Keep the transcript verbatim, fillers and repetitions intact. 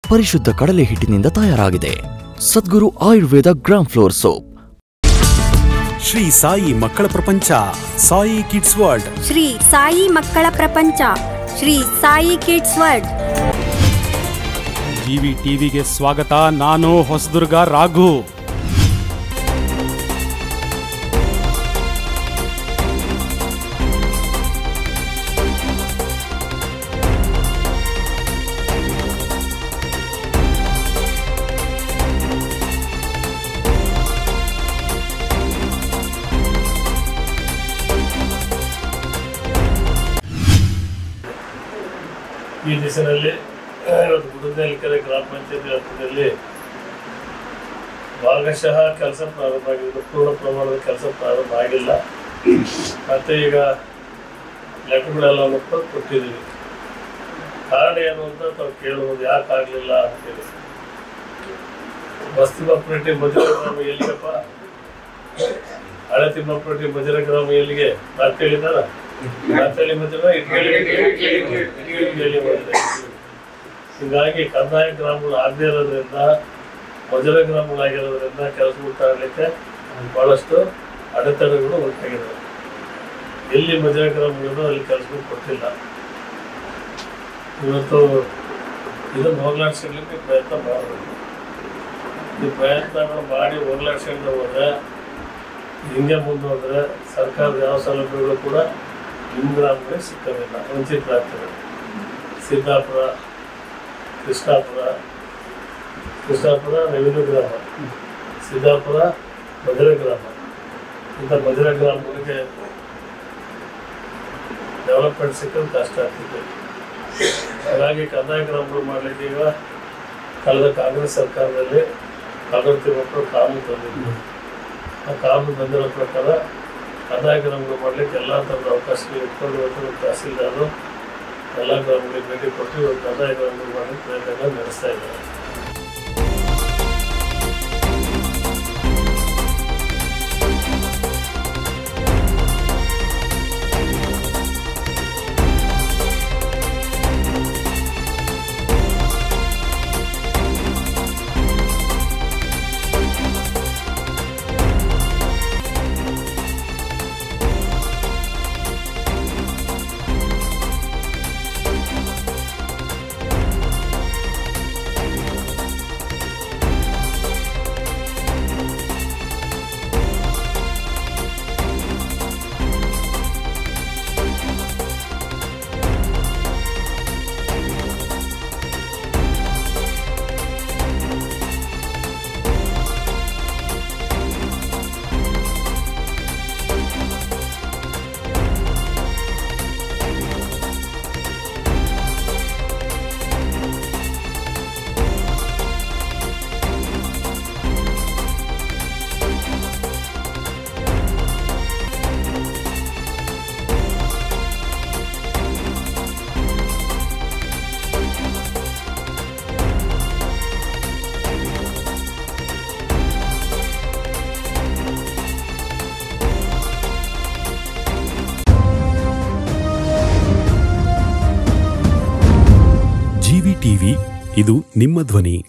ಪರಿಶುದ್ಧ ಕಡಲೆ ಹಿಟ್ಟಿನಿಂದ ತಯಾರಾಗಿದೆ. Sadguru Ayurveda gram flour soap. Shri Sai ಮಕ್ಕಳ ಪ್ರಪಂಚ, ಸಾಯಿ ಕಿಡ್ಸ್ ವರ್ಲ್ಡ್. ಶ್ರೀ ಸಾಯಿ ಮಕ್ಕಳ ಪ್ರಪಂಚ, Shri Sai kids world. GV ಟಿವಿಗೆ ಸ್ವಾಗತ. ನಾನು ಹೊಸದುರ್ಗ ರಾಘು. ಈ ದಿಸೆಯಲ್ಲಿ ಗುಡದನೆಲಕೆರೆ ಗ್ರಾಮ ಪಂಚಾಯತಿ ವ್ಯಾಪ್ತಿಯಲ್ಲಿ ಭಾಗಶಃ ಕೆಲಸ ಪ್ರಾರಂಭ ಆಗಿದೆ. ಪೂರ್ಣ ಪ್ರಮಾಣದ ಕೆಲಸ ಪ್ರಾರಂಭ ಆಗಿಲ್ಲ. ಮತ್ತು ಈಗ ಲೆಕ್ಕಗಳೆಲ್ಲ ಮಕ್ಕಳು ಕೊಟ್ಟಿದ್ದೀವಿ. ಕಾರಣ ಏನು ಅಂತ ತಾವು ಕೇಳ್ಬೋದು, ಯಾಕೆ ಆಗಲಿಲ್ಲ ಅಂತೇಳಿ. ಬಸ್ ತಿಮ್ಮಾಪುರಟ್ಟಿ ಮಜುರ ಗ್ರಾಮ ಎಲ್ಲಿಗಪ್ಪ? ಹಳೆ ತಿಮ್ಮಾಪುರಟ್ಟಿ ಮಜುರ ಗ್ರಾಮ ಎಲ್ಲಿಗೆ? ನಾಲ್ಕೇಳಿದಾರ ನಾಲ್ಕೇಳಿ ಮಜುರ ಇಟ್ಕೇಳಿ ಇಟ್ಕೇಳಿ ಮಾಡಿದೆ. ಹೀಗಾಗಿ ಕಂದಾಯ ಗ್ರಾಮಗಳು ಆಗದೇ ಇರೋದ್ರಿಂದ, ಮಜುರ ಗ್ರಾಮಗಳಾಗಿರೋದ್ರಿಂದ ಕೆಲಸ ಉಂಟಾಗಲಿಕ್ಕೆ ಭಾಳಷ್ಟು ಅಡೆತಡೆಗಳು ಉಂಟಾಗಿದ್ದಾವೆ. ಎಲ್ಲಿ ಮಜುರ ಗ್ರಾಮಗಳು ಅಲ್ಲಿ ಕೆಲಸಗಳು ಕೊಟ್ಟಿಲ್ಲ. ಇವತ್ತು ಇದನ್ನು ಹೋಗ್ಲಾಡ್ಸ್ಲಿಕ್ಕೆ ಪ್ರಯತ್ನ ಮಾಡಬೇಕು. ಈ ಪ್ರಯತ್ನಗಳು ಮಾಡಿ ಹೋಗ್ಲಾಡ್ಸ್ಕೊಂಡು ಹೋದರೆ, ಹಿಂಗೆ ಮುಂದುವರೆದ್ರೆ ಸರ್ಕಾರದ ಯಾವ ಸೌಲಭ್ಯಗಳು ಕೂಡ ನಿಮ್ಮ ಗ್ರಾಮಗಳಿಗೆ ಸಿಕ್ಕೋದಿಲ್ಲ, ವಂಚಿತರಾಗ್ತದೆ. ಸಿದ್ದಾಪುರ, ಕೃಷ್ಣಾಪುರ ಕೃಷ್ಣಾಪುರ ರೆವಿನ್ಯೂ ಗ್ರಾಮ, ಸಿದ್ದಾಪುರ ಮಧುರೆ ಗ್ರಾಮ, ಇಂಥ ಮಧುರೆ ಗ್ರಾಮಗಳಿಗೆ ಡೆವಲಪ್ಮೆಂಟ್ ಸಿಕ್ಕೋದು ಕಷ್ಟ ಆಗ್ತಿದೆ. ಹಾಗಾಗಿ ಕಂದಾಯ ಗ್ರಾಮಗಳು ಮಾಡಲಿಕ್ಕೆ ಈಗ ಕಳೆದ ಕಾಂಗ್ರೆಸ್ ಸರ್ಕಾರದಲ್ಲಿ ಕಾನೂನು ಮಕ್ಕಳು ಕಾನೂನು ತಂದಿದ್ರು. ಆ ಕಾನೂನು ಬಂದಿರೋ ಪ್ರಕಾರ ಕಂದಾಯ ಗ್ರಾಮಗಳು ಮಾಡಲಿಕ್ಕೆ ಎಲ್ಲ ಥರದ ಅವಕಾಶಗಳು ಇಟ್ಕೊಂಡು ಇವತ್ತು ತಹಸೀಲ್ದಾರರು ಎಲ್ಲ ಗ್ರಾಮಗಳಿಗೆ ಭೇಟಿ ಕೊಟ್ಟು ಇವತ್ತು ಕಂದಾಯ ಗ್ರಾಮಗಳು ಮಾಡಲಿಕ್ಕೆ ಪ್ರಯತ್ನಗಳು ನಡೆಸ್ತಾ ಇದ್ದಾರೆ. ಜಿವಿ ಟಿವಿ, ಇದು ನಿಮ್ಮ ಧ್ವನಿ.